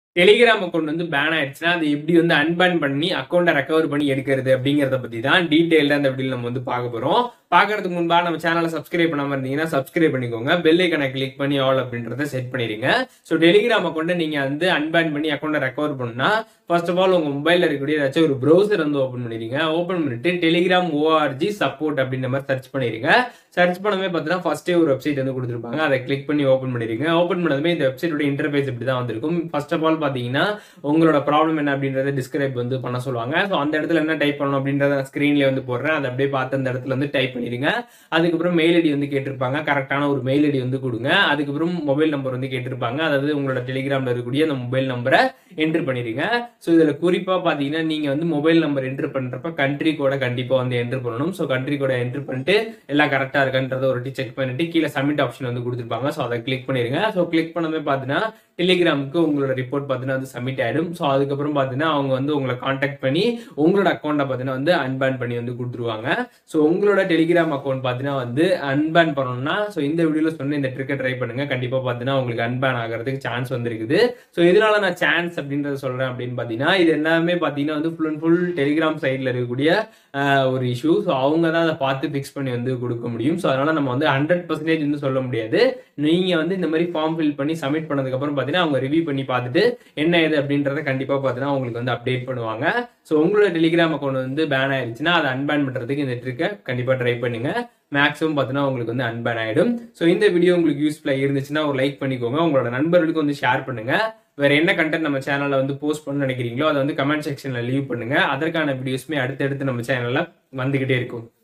Telegram account வந்து pan ஆயிடுச்சுன்னா அது எப்படி வந்து அன்பேன் பண்ணி அக்கௌண்ட்டை ரெக்கவர் பண்ணி எடுக்கிறது அப்படிங்கிறத பத்தி தான் டீடைல்டா அந்த வீடியோல நம்ம வந்து பார்க்க போறோம். பார்க்கறதுக்கு முன்பா நம்ம சேனலை சப்ஸ்கிரைப் பண்ணாம இருந்தீங்கன்னா சப்ஸ்கிரைப் பண்ணிக்கோங்க. பெல் ஐக்கனை கிளிக் பண்ணி ஆல் அப்படின்றத செட் பண்ணிடுங்க. ஸோ டெலிகிராம் அக்கௌண்ட்டை நீங்க வந்து அன்பேன் பண்ணி அக்கௌண்ட்டை ரெக்கவர் பண்ணா ஃபர்ஸ்ட் ஆஃப் ஆல் உங்க மொபைல்ல இருக்கக்கூடிய ஏதாச்சும் ஒரு ப்ரௌசர் வந்து ஓப்பன் பண்ணிடுங்க. ஓப்பன் பண்ணிட்டு டெலிகிராம் ORG சப்போர்ட் அப்படின்ற மாதிரி சர்ச் பண்ணிடுங்க. சர்ச் பண்ணவே பார்த்தீங்கன்னா ஃபர்ஸ்டே ஒரு வெப்சைட் வந்து கொடுத்துருப்பாங்க. அதை கிளிக் பண்ணி ஓப்பன் பண்ணிடுங்க. ஓப்பன் பண்ணதுமே இந்த வெப்சைட்டோட இன்டர்ஃபேஸ் இப்படி தான் வந்திருக்கும். ஃபர்ஸ்ட் ஆஃப் ஆல் பார்த்தீங்கன்னா உங்களோட ப்ராப்ளம் என்ன அப்படின்றத டிஸ்கிரைப் வந்து பண்ண சொல்லுவாங்க. ஸோ அந்த இடத்துல என்ன டைப் பண்ணணும் அப்படின்றத ஸ்கிரீன்ல வந்து போடுறேன். அதை அப்படியே பார்த்து அந்த இடத்துல வந்து டைப் பண்ணிடுங்க. அதுக்கப்புறம் மெயில் ஐடி வந்து கேட்டிருப்பாங்க. கரெக்டான ஒரு மெயில் ஐடி வந்து கொடுங்க. அதுக்கப்புறம் மொபைல் நம்பர் வந்து கேட்டிருப்பாங்க. அதாவது உங்களோட டெலிகிராம்ல இருக்கக்கூடிய அந்த மொபைல் நம்பரை என்டர் பண்ணிடுங்க. ஸோ இதுல குறிப்பா பாத்தீங்கன்னா நீங்க வந்து மொபைல் நம்பர் என்டர் பண்றப்ப கண்ட்ரி கோட கண்டிப்பா வந்து என்டர் பண்ணணும். ஸோ கண்ட்ரி கோட என்டர் பண்ணிட்டு எல்லாம் கரெக்டா இருக்கான்றத ஒரு செக் பண்ணிட்டு கீழே சப்மிட் ஆப்ஷன் வந்து கொடுத்துருப்பாங்க. ஸோ அதை கிளிக் பண்ணிருங்க. ஸோ கிளிக் பண்ணவே பாத்தீங்கன்னா டெலிகிராமுக்கு உங்களோட ரிப்போர்ட் பார்த்தீங்கன்னா வந்து சப்மிட் ஆயிடும். ஸோ அதுக்கப்புறம் பார்த்தீங்கன்னா அவங்க வந்து உங்களை காண்டாக்ட் பண்ணி உங்களோட அக்கௌண்ட்டை பார்த்தீங்கன்னா வந்து அன்பேன் பண்ணி வந்து கொடுத்துருவாங்க. ஸோ உங்களோட டெலிகிராம் அக்கௌண்ட் பார்த்தீங்கன்னா வந்து அன்பேன் பண்ணணும்னா ஸோ இந்த வீடியோவில் சொன்ன இந்த ட்ரிக்கை ட்ரை பண்ணுங்க. கண்டிப்பாக பார்த்தீங்கன்னா உங்களுக்கு அன்பேன் ஆகிறதுக்கு சான்ஸ் வந்து இருக்குது. ஸோ இதனால நான் சான்ஸ் அப்படின்றத சொல்றேன் அப்படின்னு பார்த்தீங்கன்னா இது எல்லாமே பார்த்தீங்கன்னா வந்து ஃபுல் அண்ட் ஃபுல் டெலிகிராம் சைடில் இருக்கக்கூடிய ஒரு இஷ்யூ. ஸோ அவங்க தான் அதை பார்த்து ஃபிக்ஸ் பண்ணி வந்து கொடுக்க முடியும். ஸோ அதனால நம்ம வந்து 100% வந்து சொல்ல முடியாது. நீங்க வந்து இந்த மாதிரி ஃபார்ம் ஃபில் பண்ணி சப்மிட் பண்ணதுக்கு அப்புறம் பார்த்தீங்கன்னா அவங்க ரிவ்யூ பண்ணி பார்த்துட்டு என்ன ஏது அப்படின்றத கண்டிப்பா பார்த்தீங்கன்னா உங்களுக்கு வந்து அப்டேட் பண்ணுவாங்க. ஸோ உங்களோட டெலிகிராம் அக்கௌண்ட் வந்து பேன் ஆயிடுச்சுன்னா அதை அன்பேன் பண்றதுக்கு இந்த ட்ரிக்கை கண்டிப்பா ட்ரை பண்ணுங்க. மேக்ஸிமம் பார்த்தீங்கன்னா உங்களுக்கு வந்து அன்பேன் ஆயிடும். ஸோ இந்த வீடியோ உங்களுக்கு யூஸ்ஃபுல்லா இருந்துச்சுன்னா ஒரு லைக் பண்ணிக்கோங்க. உங்களோட நண்பர்களுக்கு வந்து ஷேர் பண்ணுங்க. வேற என்ன கண்டென்ட் நம்ம சேனல்ல வந்து போஸ்ட் பண்ண நினைக்கிறீங்களோ அதை வந்து கமெண்ட் செக்ஷன்ல லீவ் பண்ணுங்க. அதற்கான வீடியோஸ்மே அடுத்தடுத்து நம்ம சேனல்ல வந்துகிட்டே இருக்கும்.